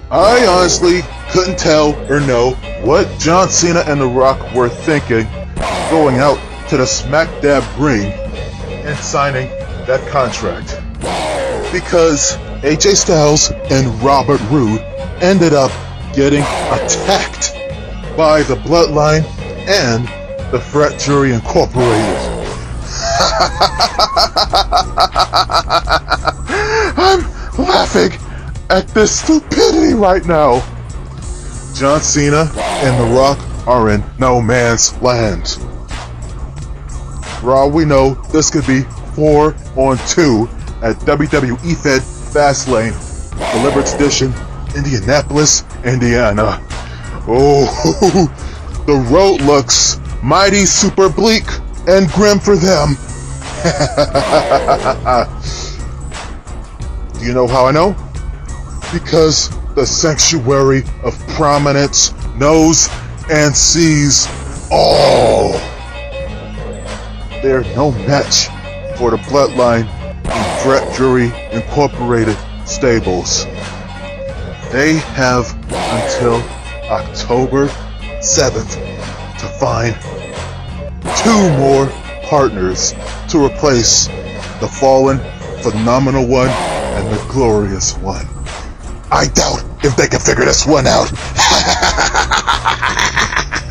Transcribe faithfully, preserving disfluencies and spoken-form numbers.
I honestly couldn't tell or know what John Cena and The Rock were thinking going out to the smack dab ring and signing that contract. Because A J Styles and Robert Roode ended up getting attacked by the Bloodline and the FRAT Jury Incorporated. I'm laughing at this stupidity right now. John Cena and The Rock are in no man's land. For all we know, this could be four on two at W W E Fed Fastlane, Deliverance Edition, Indianapolis, Indiana. Oh, the road looks mighty super bleak and grim for them. Do you know how I know? Because the sanctuary of prominence knows and sees all. They're no match for the Bloodline and FRAT Jury Incorporated stables. They have until October seventh to find two more partners to replace the fallen, phenomenal one and the glorious one. I doubt if they can figure this one out.